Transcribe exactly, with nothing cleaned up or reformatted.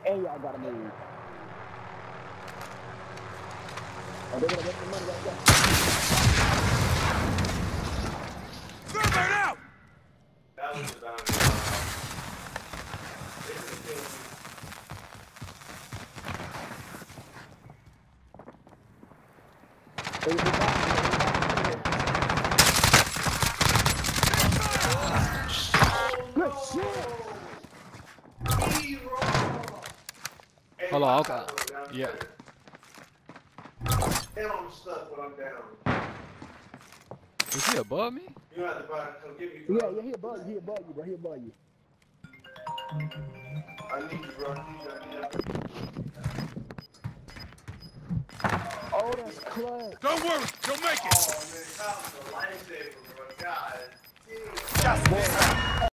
And y'all gotta move. Oh, they're gonna get the money right there. Burn out! That was the boundary. They was back. Good shit. Hold on, okay. Yeah. And I'm stuck when I'm down. Is he above me? You have to buy, come get me. Yeah, yeah, he above you, he above you, bro, he above you. I need you, bro. I need you, I need you. Oh, that's clutch. Don't worry, you'll make it. Oh, man, that was a lifesaver, bro. God. Just